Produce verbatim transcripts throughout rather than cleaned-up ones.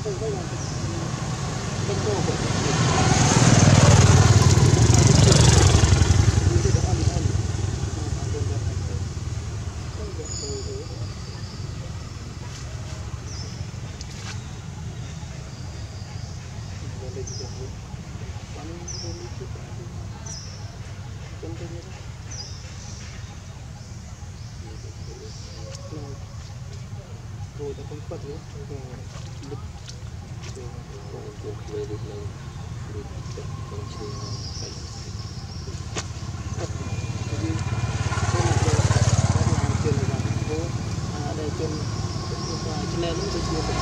rồi ta không quật nữa lực cuộc về được lâu được được con chơi phải chân là phố đây chân chân lên nó được nhiều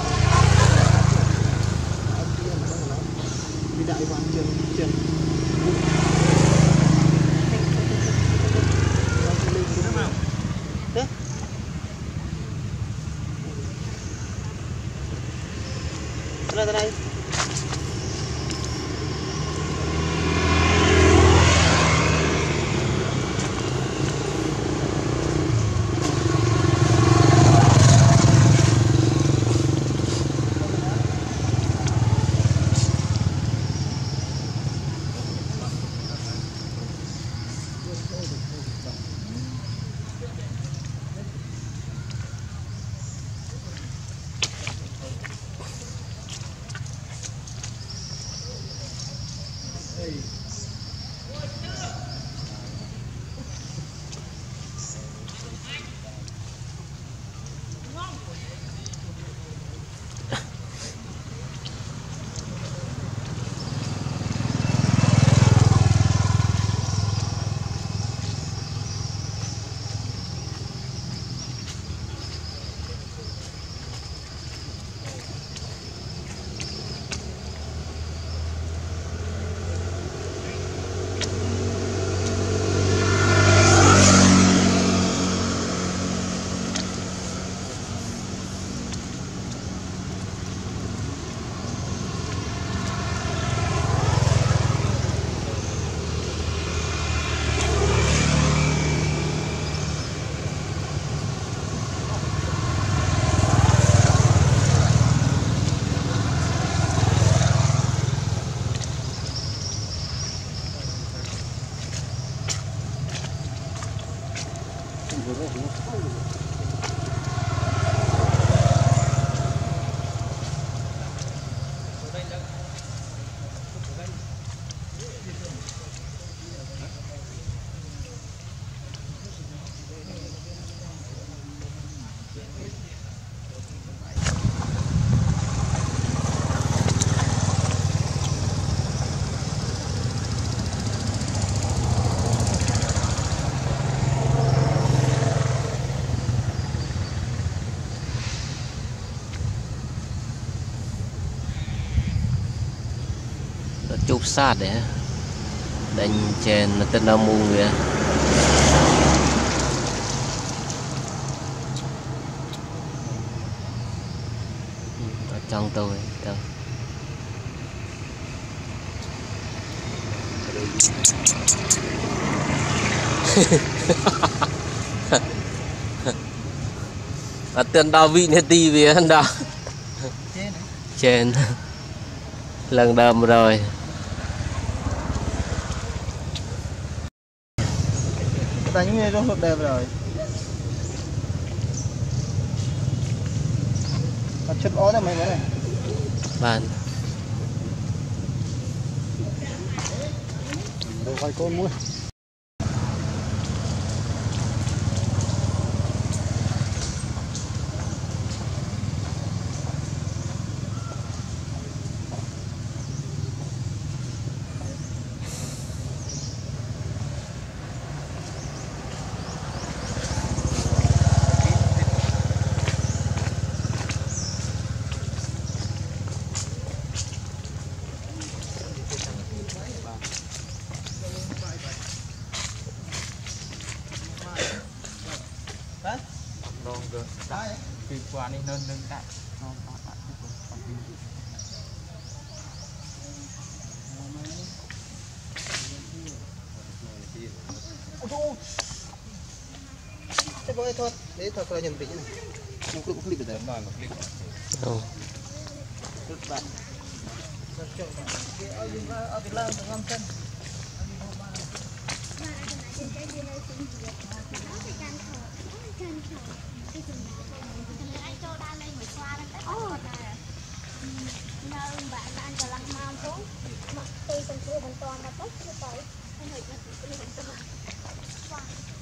cái đại hoàn chân chân thế đây đây chụp sát để đánh trên tên là mù vậy ở trong tôi đâu ở tên đào vị này tì vì anh đào trên lần đầm rồi đánh nghe trong hộp đẹp rồi mặt chất ó là mấy cái này bạn đồ khoai con mua Vì quả này nên nâng đại thế voi thôi để thôi coi nhận định này không clip được đấy đâu rút bật rút chậu cái ở dưới ở cái lăng ngâm chân bạn đang còn làm mau xuống mặc tôi cần chưa hoàn toàn là tốt như vậy anh hãy